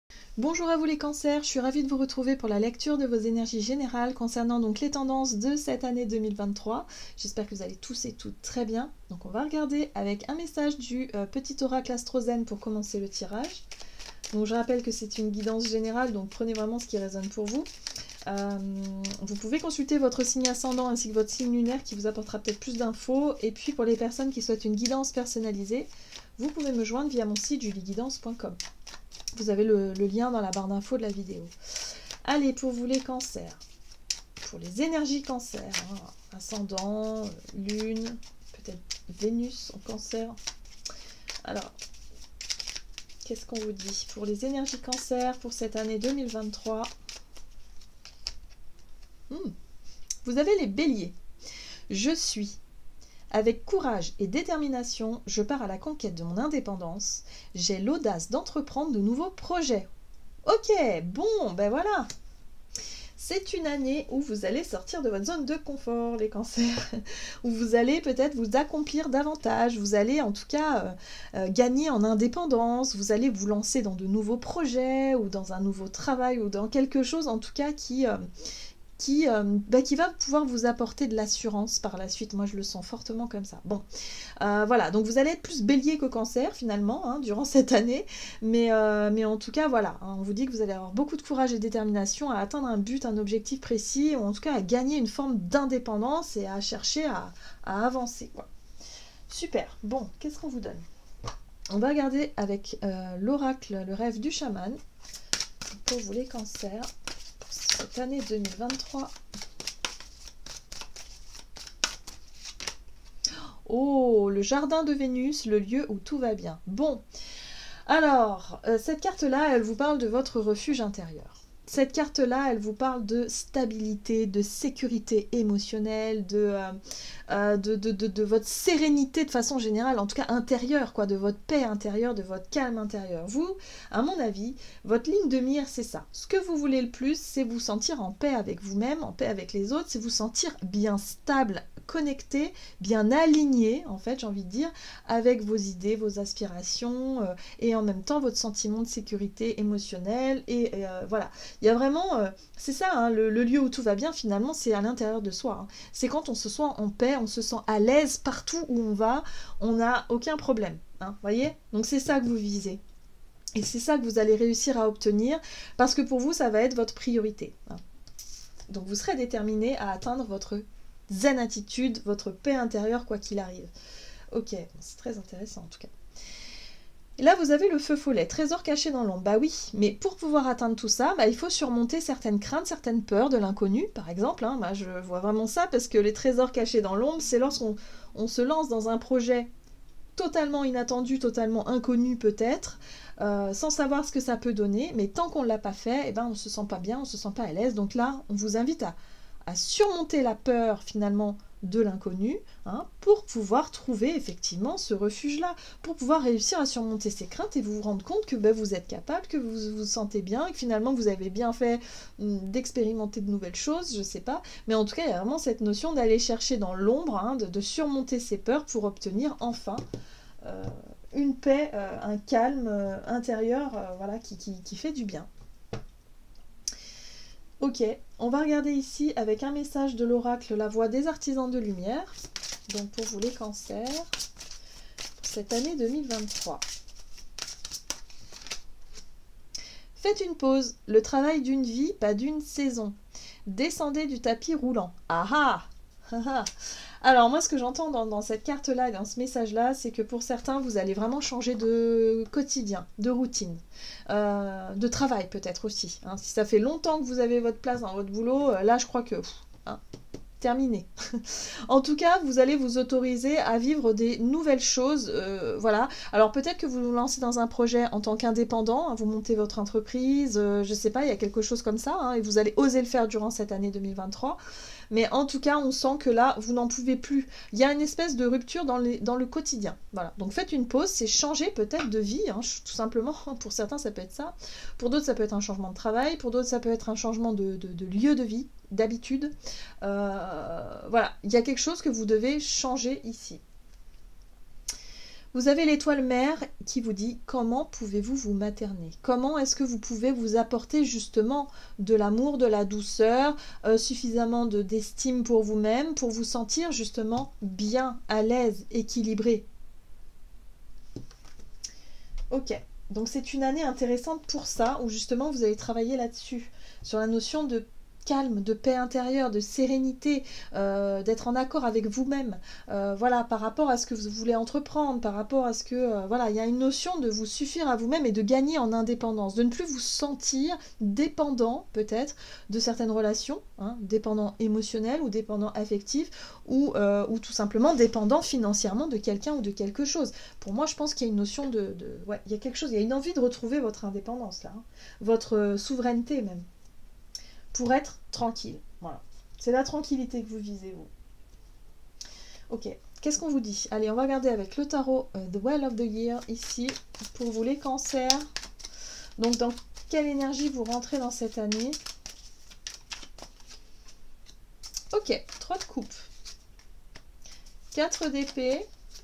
Bonjour à vous les cancers, je suis ravie de vous retrouver pour la lecture de vos énergies générales concernant donc les tendances de cette année 2023. J'espère que vous allez tous et toutes très bien. Donc on va regarder avec un message du petit oracle Astrozen pour commencer le tirage. Donc je rappelle que c'est une guidance générale, donc prenez vraiment ce qui résonne pour vous. Vous pouvez consulter votre signe ascendant ainsi que votre signe lunaire qui vous apportera peut-être plus d'infos. Et puis pour les personnes qui souhaitent une guidance personnalisée, vous pouvez me joindre via mon site julieguidance.com. Vous avez le lien dans la barre d'infos de la vidéo. Allez, pour vous les cancers, pour les énergies cancer, ascendant, lune, peut-être Vénus en cancer. Alors, qu'est-ce qu'on vous dit pour les énergies cancer pour cette année 2023? Vous avez les béliers. Je suis. Avec courage et détermination, je pars à la conquête de mon indépendance. J'ai l'audace d'entreprendre de nouveaux projets. Ok, bon, ben voilà. C'est une année où vous allez sortir de votre zone de confort, les cancers. Où vous allez peut-être vous accomplir davantage. Vous allez en tout cas gagner en indépendance. Vous allez vous lancer dans de nouveaux projets ou dans un nouveau travail ou dans quelque chose en tout cas qui va pouvoir vous apporter de l'assurance par la suite. Moi, je le sens fortement comme ça. Bon, voilà. Donc, vous allez être plus bélier que cancer, finalement, durant cette année. Mais en tout cas, voilà. On vous dit que vous allez avoir beaucoup de courage et de détermination à atteindre un but, un objectif précis, ou en tout cas à gagner une forme d'indépendance et à chercher à avancer, quoi. Super. Bon, qu'est-ce qu'on vous donne? On va regarder avec l'oracle, le rêve du chaman, pour vous les cancers. Cette année 2023. Oh, le jardin de Vénus, le lieu où tout va bien. Bon, alors, cette carte-là, elle vous parle de votre refuge intérieur. Cette carte-là, elle vous parle de stabilité, de sécurité émotionnelle, de votre sérénité de façon générale, en tout cas intérieure, quoi, de votre paix intérieure, de votre calme intérieur. Vous, à mon avis, votre ligne de mire, c'est ça. Ce que vous voulez le plus, c'est vous sentir en paix avec vous-même, en paix avec les autres, c'est vous sentir bien stable, connecté, bien aligné, en fait, j'ai envie de dire, avec vos idées, vos aspirations, et en même temps votre sentiment de sécurité émotionnelle, et voilà. Il y a vraiment, c'est ça, hein, le lieu où tout va bien, finalement, c'est à l'intérieur de soi. Hein. C'est quand on se sent en paix, on se sent à l'aise partout où on va, on n'a aucun problème. Hein, voyez? Donc c'est ça que vous visez. Et c'est ça que vous allez réussir à obtenir, parce que pour vous, ça va être votre priorité. Hein. Donc vous serez déterminé à atteindre votre zen attitude, votre paix intérieure, quoi qu'il arrive. Ok, c'est très intéressant en tout cas. Et là, vous avez le feu follet, trésor caché dans l'ombre. Bah oui, mais pour pouvoir atteindre tout ça, il faut surmonter certaines craintes, certaines peurs de l'inconnu, par exemple. Hein. Moi, je vois vraiment ça, parce que les trésors cachés dans l'ombre, c'est lorsqu'on se lance dans un projet totalement inattendu, totalement inconnu peut-être, sans savoir ce que ça peut donner, mais tant qu'on ne l'a pas fait, on ne se sent pas bien, on ne se sent pas à l'aise. Donc là, on vous invite à surmonter la peur finalement de l'inconnu, hein, pour pouvoir trouver effectivement ce refuge-là, pour pouvoir réussir à surmonter ces craintes et vous rendre compte que vous êtes capable, que vous vous sentez bien, et que finalement vous avez bien fait d'expérimenter de nouvelles choses, je sais pas, mais en tout cas il y a vraiment cette notion d'aller chercher dans l'ombre, hein, de surmonter ces peurs pour obtenir enfin une paix, un calme intérieur, voilà, qui fait du bien. Ok, on va regarder ici avec un message de l'oracle La Voix des Artisans de Lumière, donc pour vous les cancers, pour cette année 2023. Faites une pause, le travail d'une vie, pas d'une saison. Descendez du tapis roulant. Ah ah. Alors moi ce que j'entends dans cette carte-là et dans ce message-là, c'est que pour certains, vous allez vraiment changer de quotidien, de routine, de travail peut-être aussi. Hein. Si ça fait longtemps que vous avez votre place dans votre boulot, là je crois que... terminé. En tout cas, vous allez vous autoriser à vivre des nouvelles choses, voilà. Alors peut-être que vous vous lancez dans un projet en tant qu'indépendant, hein, vous montez votre entreprise, je sais pas, il y a quelque chose comme ça, hein, et vous allez oser le faire durant cette année 2023. Mais en tout cas, on sent que là, vous n'en pouvez plus. Il y a une espèce de rupture dans le quotidien. Voilà. Donc faites une pause, c'est changer peut-être de vie, hein, tout simplement. Pour certains, ça peut être ça. Pour d'autres, ça peut être un changement de travail. Pour d'autres, ça peut être un changement de lieu de vie, d'habitude. Voilà. Il y a quelque chose que vous devez changer ici. Vous avez l'étoile mère qui vous dit comment pouvez-vous vous materner? Comment est-ce que vous pouvez vous apporter justement de l'amour, de la douceur, suffisamment d'estime pour vous-même, pour vous sentir justement bien, à l'aise, équilibré. Ok, donc c'est une année intéressante pour ça, où justement vous allez travailler là-dessus, sur la notion de calme, de paix intérieure, de sérénité, d'être en accord avec vous-même, voilà, par rapport à ce que vous voulez entreprendre, par rapport à ce que, voilà, il y a une notion de vous suffire à vous-même et de gagner en indépendance, de ne plus vous sentir dépendant, peut-être, de certaines relations, hein, dépendant émotionnel ou dépendant affectif, ou tout simplement dépendant financièrement de quelqu'un ou de quelque chose. Pour moi, je pense qu'il y a une notion ouais, il y a quelque chose, il y a une envie de retrouver votre indépendance, là, hein, votre souveraineté même, pour être tranquille. Voilà. C'est la tranquillité que vous visez, vous. Ok. Qu'est-ce qu'on vous dit? Allez, on va regarder avec le tarot The Well of the Year, ici, pour vous les cancers. Donc, dans quelle énergie vous rentrez dans cette année? Ok. 3 de coupe. 4 d'épée.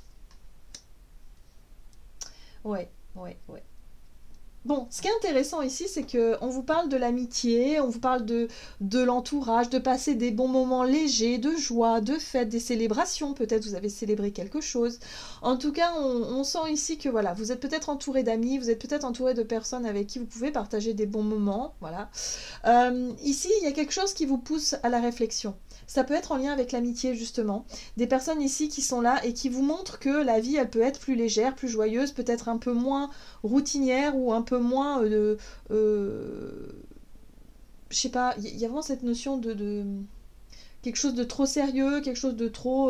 Ouais. Bon, ce qui est intéressant ici, c'est qu'on vous parle de l'amitié, on vous parle de l'entourage, de passer des bons moments légers, de joie, de fêtes, des célébrations. Peut-être vous avez célébré quelque chose. En tout cas, on sent ici que voilà, vous êtes peut-être entouré d'amis, vous êtes peut-être entouré de personnes avec qui vous pouvez partager des bons moments. Voilà. Ici, il y a quelque chose qui vous pousse à la réflexion. Ça peut être en lien avec l'amitié, justement. Des personnes ici qui sont là et qui vous montrent que la vie, elle peut être plus légère, plus joyeuse, peut-être un peu moins routinière ou un peu moins je sais pas, il y a vraiment cette notion de quelque chose de trop sérieux, quelque chose de trop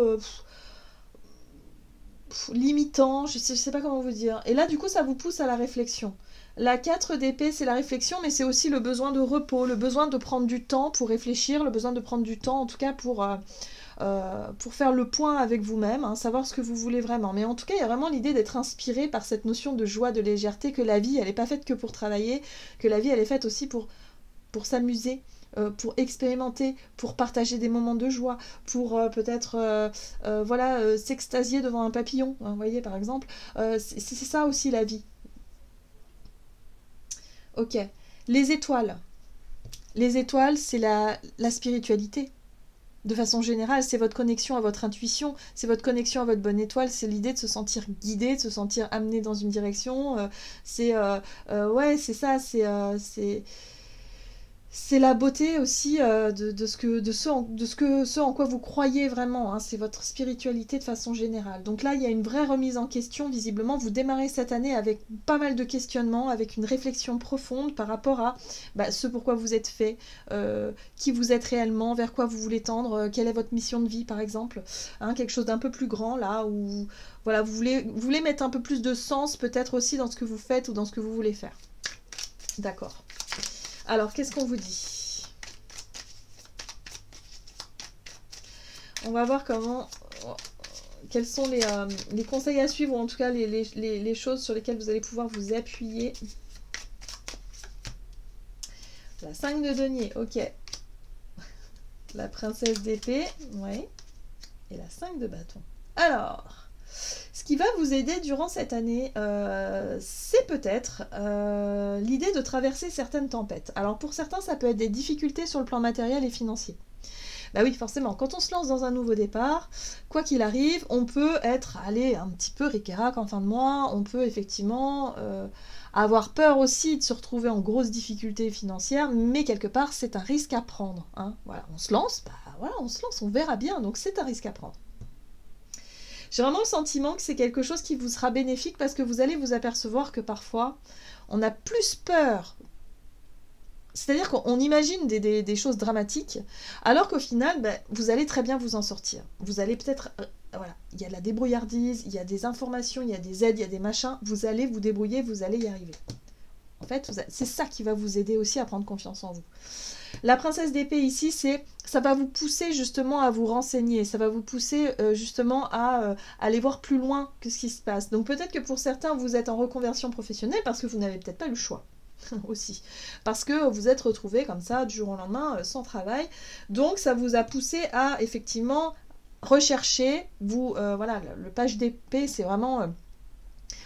limitant, je sais pas comment vous dire. Et là, du coup, ça vous pousse à la réflexion. La 4 d'épée, c'est la réflexion, mais c'est aussi le besoin de repos, le besoin de prendre du temps pour réfléchir, le besoin de prendre du temps, en tout cas, pour faire le point avec vous-même, hein, savoir ce que vous voulez vraiment. Mais en tout cas, il y a vraiment l'idée d'être inspiré par cette notion de joie, de légèreté, que la vie, elle n'est pas faite que pour travailler, que la vie, elle est faite aussi pour s'amuser, pour expérimenter, pour partager des moments de joie, pour peut-être voilà, s'extasier devant un papillon, hein, vous voyez, par exemple. C'est ça aussi la vie. Ok. Les étoiles. Les étoiles, c'est la spiritualité. De façon générale, c'est votre connexion à votre intuition, c'est votre connexion à votre bonne étoile, c'est l'idée de se sentir guidé, de se sentir amené dans une direction. Ouais, c'est ça, c'est la beauté aussi ce en quoi vous croyez vraiment, hein, c'est votre spiritualité de façon générale. Donc là, il y a une vraie remise en question, visiblement. Vous démarrez cette année avec pas mal de questionnements, avec une réflexion profonde par rapport à ce pourquoi vous êtes fait, qui vous êtes réellement, vers quoi vous voulez tendre, quelle est votre mission de vie, par exemple. Hein, quelque chose d'un peu plus grand, là, où voilà, vous voulez mettre un peu plus de sens, peut-être aussi, dans ce que vous faites ou dans ce que vous voulez faire. D'accord. Alors, qu'est-ce qu'on vous dit? On va voir quels sont les conseils à suivre, ou en tout cas les choses sur lesquelles vous allez pouvoir vous appuyer. La 5 de denier, ok. La princesse d'épée, ouais. Et la 5 de bâton. Alors, ce qui va vous aider durant cette année, c'est peut-être l'idée de traverser certaines tempêtes. Alors pour certains, ça peut être des difficultés sur le plan matériel et financier. Bah oui, forcément, quand on se lance dans un nouveau départ, quoi qu'il arrive, on peut être un petit peu ric-rac en fin de mois, on peut effectivement avoir peur aussi de se retrouver en grosse difficulté financière, mais quelque part, c'est un risque à prendre. Hein. Voilà, on se lance, on verra bien, donc c'est un risque à prendre. J'ai vraiment le sentiment que c'est quelque chose qui vous sera bénéfique parce que vous allez vous apercevoir que parfois, on a plus peur. C'est-à-dire qu'on imagine des choses dramatiques, alors qu'au final, vous allez très bien vous en sortir. Vous allez peut-être... voilà, il y a de la débrouillardise, il y a des informations, il y a des aides, il y a des machins. Vous allez vous débrouiller, vous allez y arriver. En fait, c'est ça qui va vous aider aussi à prendre confiance en vous. La princesse d'épée ici, ça va vous pousser justement à vous renseigner, ça va vous pousser justement à aller voir plus loin que ce qui se passe. Donc peut-être que pour certains, vous êtes en reconversion professionnelle parce que vous n'avez peut-être pas eu le choix. aussi, parce que vous êtes retrouvé comme ça du jour au lendemain sans travail, donc ça vous a poussé à effectivement rechercher, voilà, le page d'épée, c'est vraiment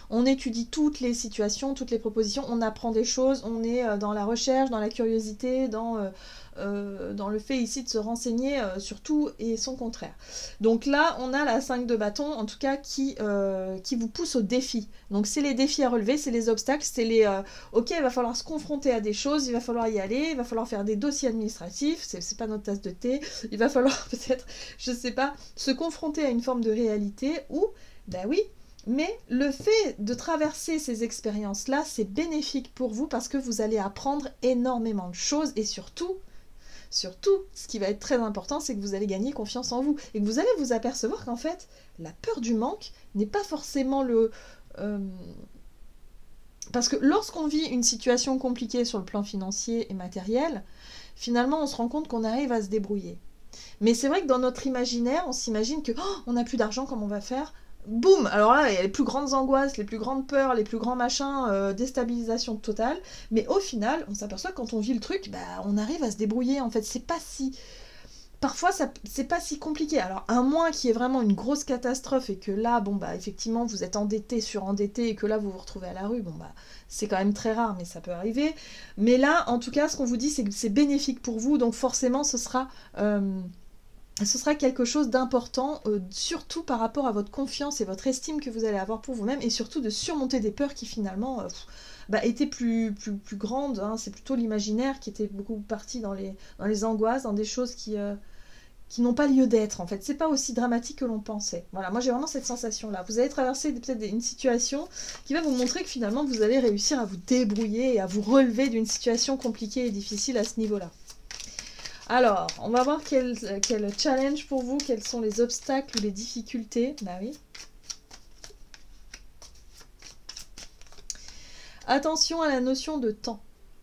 On étudie toutes les situations, toutes les propositions, on apprend des choses, on est dans la recherche, dans la curiosité, dans le fait ici de se renseigner sur tout et son contraire. Donc là, on a la 5 de bâton, en tout cas, qui vous pousse au défi. Donc c'est les défis à relever, c'est les obstacles, c'est les... ok, il va falloir se confronter à des choses, il va falloir y aller, il va falloir faire des dossiers administratifs, c'est pas notre tasse de thé, il va falloir peut-être, je sais pas, se confronter à une forme de réalité où, ben oui, mais le fait de traverser ces expériences-là, c'est bénéfique pour vous parce que vous allez apprendre énormément de choses et surtout, ce qui va être très important, c'est que vous allez gagner confiance en vous et que vous allez vous apercevoir qu'en fait, la peur du manque n'est pas forcément le... Parce que lorsqu'on vit une situation compliquée sur le plan financier et matériel, finalement, on se rend compte qu'on arrive à se débrouiller. Mais c'est vrai que dans notre imaginaire, on s'imagine que on n'a plus d'argent, comment on va faire? Boum! Alors là, il y a les plus grandes angoisses, les plus grandes peurs, les plus grands machins, déstabilisation totale. Mais au final, on s'aperçoit que quand on vit le truc, bah, on arrive à se débrouiller. En fait, c'est pas si... Parfois, c'est pas si compliqué. Alors, à moins qu'il y ait vraiment une grosse catastrophe et que là, bon, bah, effectivement, vous êtes endetté, surendetté et que là, vous vous retrouvez à la rue, bon, bah, c'est quand même très rare, mais ça peut arriver. Mais là, en tout cas, ce qu'on vous dit, c'est que c'est bénéfique pour vous, donc forcément, ce sera quelque chose d'important, surtout par rapport à votre confiance et votre estime que vous allez avoir pour vous-même, et surtout de surmonter des peurs qui finalement étaient plus grandes. Hein. C'est plutôt l'imaginaire qui était beaucoup parti dans les angoisses, dans des choses qui n'ont pas lieu d'être en fait. C'est pas aussi dramatique que l'on pensait. Voilà, moi j'ai vraiment cette sensation-là. Vous allez traverser peut-être une situation qui va vous montrer que finalement vous allez réussir à vous débrouiller et à vous relever d'une situation compliquée et difficile à ce niveau-là. Alors, on va voir quel challenge pour vous, quels sont les obstacles ou les difficultés. Bah oui. Attention à la notion de temps.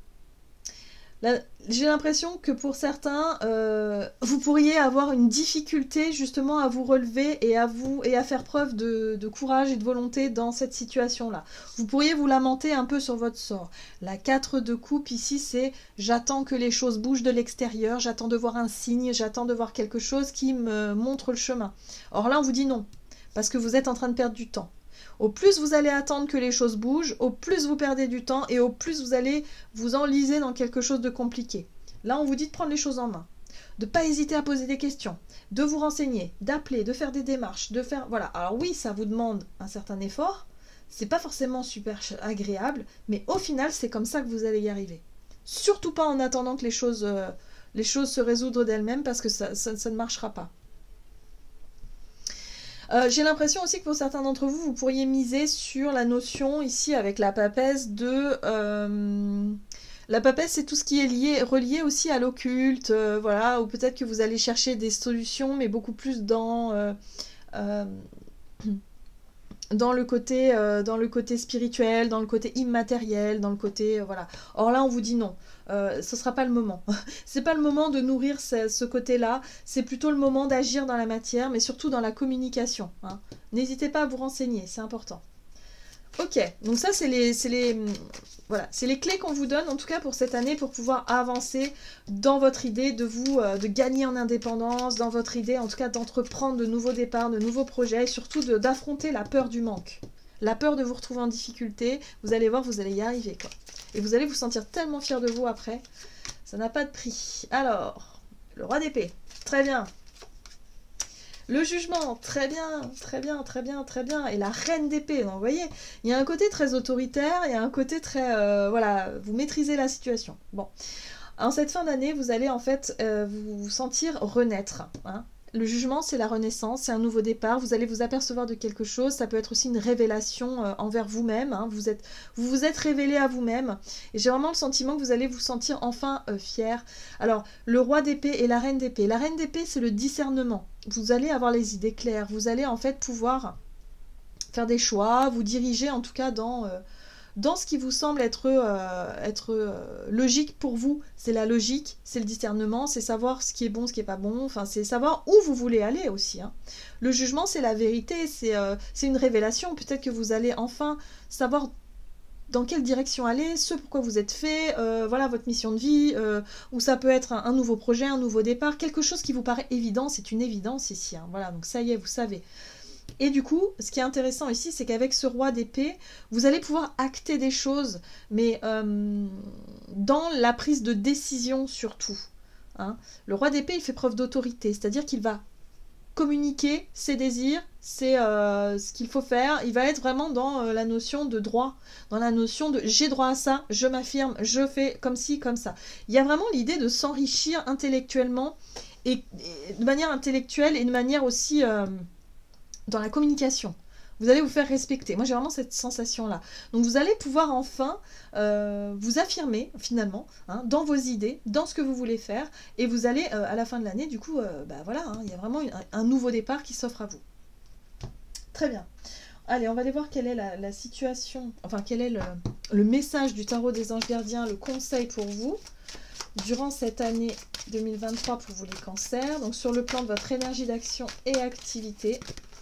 J'ai l'impression que pour certains, vous pourriez avoir une difficulté justement à vous relever et à faire preuve de courage et de volonté dans cette situation-là. Vous pourriez vous lamenter un peu sur votre sort. La 4 de coupe ici, c'est j'attends que les choses bougent de l'extérieur, j'attends de voir un signe, j'attends de voir quelque chose qui me montre le chemin. Or là, on vous dit non, parce que vous êtes en train de perdre du temps. Au plus vous allez attendre que les choses bougent, au plus vous perdez du temps et au plus vous allez vous enliser dans quelque chose de compliqué. Là, on vous dit de prendre les choses en main, de ne pas hésiter à poser des questions, de vous renseigner, d'appeler, de faire des démarches, de faire... Voilà, alors oui, ça vous demande un certain effort, c'est pas forcément super agréable, mais au final, c'est comme ça que vous allez y arriver. Surtout pas en attendant que les choses se résoudent d'elles-mêmes parce que ça ne marchera pas. J'ai l'impression aussi que pour certains d'entre vous, vous pourriez miser sur la notion ici avec la papesse de... la papesse, c'est tout ce qui est relié aussi à l'occulte, voilà, ou peut-être que vous allez chercher des solutions, mais beaucoup plus dans le côté spirituel, dans le côté immatériel, dans le côté... voilà. Or là, on vous dit non. Ce sera pas le moment. C'est pas le moment de nourrir ce côté-là. C'est plutôt le moment d'agir dans la matière, mais surtout dans la communication. Hein. N'hésitez pas à vous renseigner, c'est important. Ok, donc ça, c'est les clés qu'on vous donne, en tout cas pour cette année, pour pouvoir avancer dans votre idée de gagner en indépendance, dans votre idée, en tout cas, d'entreprendre de nouveaux départs, de nouveaux projets, et surtout d'affronter la peur du manque. La peur de vous retrouver en difficulté, vous allez voir, vous allez y arriver, quoi. Et vous allez vous sentir tellement fier de vous après. Ça n'a pas de prix. Alors, le roi d'épée. Très bien. Le jugement. Très bien, très bien, très bien, très bien. Et la reine d'épée. Donc, vous voyez, il y a un côté très autoritaire. Il y a un côté très... voilà, vous maîtrisez la situation. Bon. En cette fin d'année, vous allez en fait vous sentir renaître. Hein. Le jugement, c'est la renaissance, c'est un nouveau départ. Vous allez vous apercevoir de quelque chose. Ça peut être aussi une révélation envers vous-même. Hein. Vous vous êtes révélé à vous-même. Et j'ai vraiment le sentiment que vous allez vous sentir enfin fier. Alors, le roi d'épée et la reine d'épée. La reine d'épée, c'est le discernement. Vous allez avoir les idées claires. Vous allez en fait pouvoir faire des choix, vous diriger en tout cas dans ce qui vous semble être logique pour vous. C'est la logique, c'est le discernement, c'est savoir ce qui est bon, ce qui n'est pas bon, enfin c'est savoir où vous voulez aller aussi. Hein. Le jugement, c'est la vérité, c'est une révélation. Peut-être que vous allez enfin savoir dans quelle direction aller, ce pourquoi vous êtes fait, voilà votre mission de vie, ou ça peut être un nouveau projet, un nouveau départ, quelque chose qui vous paraît évident, c'est une évidence ici. Hein. Voilà, donc ça y est, vous savez. Et du coup, ce qui est intéressant ici, c'est qu'avec ce roi d'épée, vous allez pouvoir acter des choses, mais dans la prise de décision surtout. Hein. Le roi d'épée, il fait preuve d'autorité, c'est-à-dire qu'il va communiquer ses désirs, c'est ce qu'il faut faire. Il va être vraiment dans la notion de droit, dans la notion de j'ai droit à ça, je m'affirme, je fais comme ci, comme ça. Il y a vraiment l'idée de s'enrichir intellectuellement, et de manière intellectuelle et de manière aussi dans la communication. Vous allez vous faire respecter. Moi, j'ai vraiment cette sensation-là. Donc, vous allez pouvoir enfin vous affirmer, finalement, hein, dans vos idées, dans ce que vous voulez faire. Et vous allez, à la fin de l'année, du coup, voilà, hein, il y a vraiment un nouveau départ qui s'offre à vous. Très bien. Allez, on va aller voir quelle est la situation, enfin, quel est le message du tarot des anges gardiens, le conseil pour vous, durant cette année 2023 pour vous les cancers. Donc, sur le plan de votre énergie d'action et activité.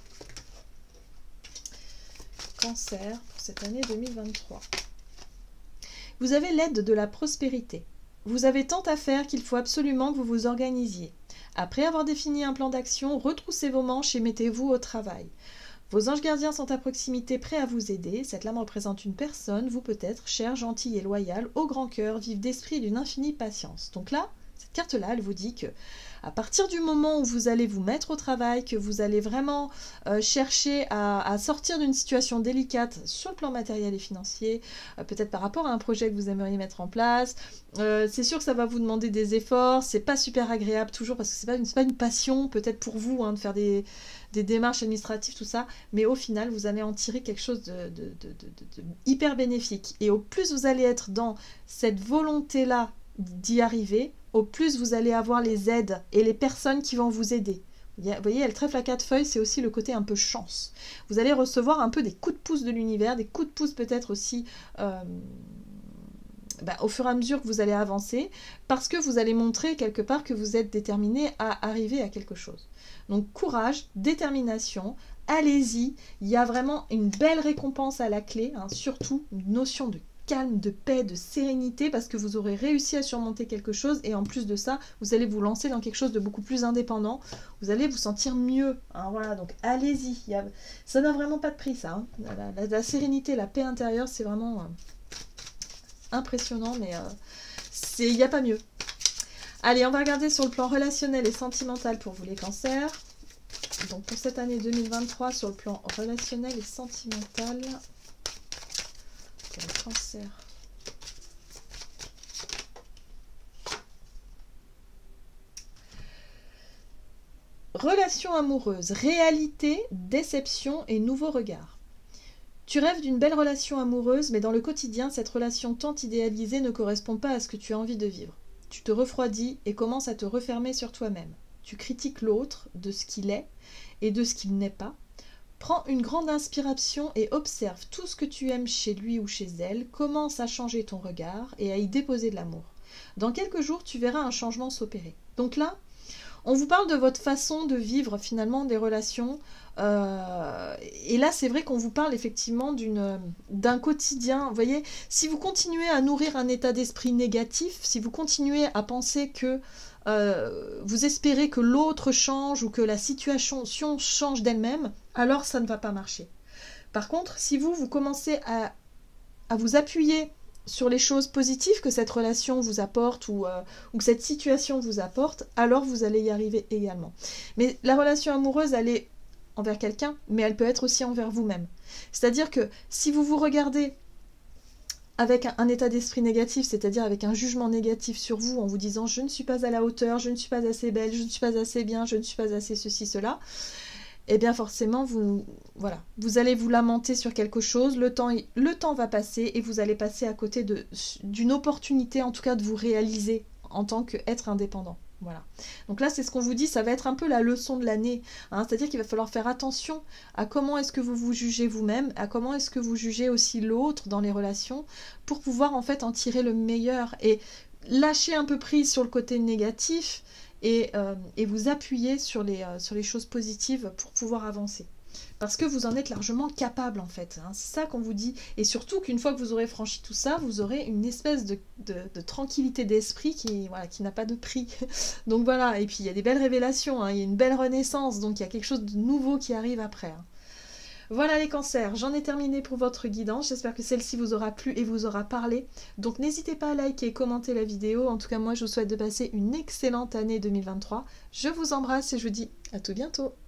Cancer pour cette année 2023. Vous avez l'aide de la prospérité. Vous avez tant à faire qu'il faut absolument que vous vous organisiez. Après avoir défini un plan d'action, retroussez vos manches et mettez-vous au travail. Vos anges gardiens sont à proximité, prêts à vous aider. Cette lame représente une personne, vous peut-être, chère, gentille et loyale, au grand cœur, vive d'esprit et d'une infinie patience. Donc là, cette carte-là, elle vous dit que à partir du moment où vous allez vous mettre au travail, que vous allez vraiment chercher à sortir d'une situation délicate sur le plan matériel et financier, peut-être par rapport à un projet que vous aimeriez mettre en place, c'est sûr que ça va vous demander des efforts, c'est pas super agréable toujours parce que c'est pas une passion peut-être pour vous hein, de faire des démarches administratives, tout ça, mais au final, vous allez en tirer quelque chose de hyper bénéfique. Et au plus vous allez être dans cette volonté-là d'y arriver, au plus vous allez avoir les aides et les personnes qui vont vous aider. Vous voyez, le trèfle à 4 feuilles, c'est aussi le côté un peu chance. Vous allez recevoir un peu des coups de pouce de l'univers, des coups de pouce peut-être aussi au fur et à mesure que vous allez avancer, parce que vous allez montrer quelque part que vous êtes déterminé à arriver à quelque chose. Donc courage, détermination, allez-y, il y a vraiment une belle récompense à la clé, hein, surtout une notion de calme, de paix, de sérénité, parce que vous aurez réussi à surmonter quelque chose, et en plus de ça, vous allez vous lancer dans quelque chose de beaucoup plus indépendant, vous allez vous sentir mieux, hein, voilà, donc allez-y, ça n'a vraiment pas de prix ça, hein. La sérénité, la paix intérieure, c'est vraiment impressionnant, mais il n'y a pas mieux. Allez, on va regarder sur le plan relationnel et sentimental pour vous les cancers. Donc pour cette année 2023, sur le plan relationnel et sentimental, pour le cancer. Relation amoureuse, réalité, déception et nouveau regard. Tu rêves d'une belle relation amoureuse, mais dans le quotidien, cette relation tant idéalisée ne correspond pas à ce que tu as envie de vivre. Tu te refroidis et commences à te refermer sur toi-même. Tu critiques l'autre de ce qu'il est et de ce qu'il n'est pas. Prends une grande inspiration et observe tout ce que tu aimes chez lui ou chez elle. Commence à changer ton regard et à y déposer de l'amour. Dans quelques jours, tu verras un changement s'opérer. Donc là, on vous parle de votre façon de vivre finalement des relations. Et là, c'est vrai qu'on vous parle effectivement d'un quotidien. Vous voyez, si vous continuez à nourrir un état d'esprit négatif, si vous continuez à penser que vous espérez que l'autre change ou que la situation change d'elle-même, alors ça ne va pas marcher. Par contre, si vous commencez à vous appuyer sur les choses positives que cette relation vous apporte ou que cette situation vous apporte, alors vous allez y arriver également. Mais la relation amoureuse, elle est envers quelqu'un, mais elle peut être aussi envers vous-même. C'est-à-dire que si vous vous regardez avec un état d'esprit négatif, c'est-à-dire avec un jugement négatif sur vous, en vous disant « je ne suis pas à la hauteur, je ne suis pas assez belle, je ne suis pas assez bien, je ne suis pas assez ceci, cela », eh bien forcément, vous allez vous lamenter sur quelque chose, le temps va passer et vous allez passer à côté d'une opportunité, en tout cas de vous réaliser en tant qu'être indépendant. Voilà. Donc là, c'est ce qu'on vous dit, ça va être un peu la leçon de l'année, hein, c'est-à-dire qu'il va falloir faire attention à comment est-ce que vous vous jugez vous-même, à comment est-ce que vous jugez aussi l'autre dans les relations, pour pouvoir en fait en tirer le meilleur et lâcher un peu prise sur le côté négatif, et vous appuyer sur les choses positives pour pouvoir avancer. Parce que vous en êtes largement capable en fait, hein. C'est ça qu'on vous dit. Et surtout qu'une fois que vous aurez franchi tout ça, vous aurez une espèce de tranquillité d'esprit qui n'a pas de prix. Donc voilà, et puis il y a des belles révélations, hein. Il y a une belle renaissance, donc il y a quelque chose de nouveau qui arrive après, hein. Voilà les cancers, j'en ai terminé pour votre guidance. J'espère que celle-ci vous aura plu et vous aura parlé. Donc n'hésitez pas à liker et commenter la vidéo. En tout cas, moi, je vous souhaite de passer une excellente année 2023. Je vous embrasse et je vous dis à tout bientôt.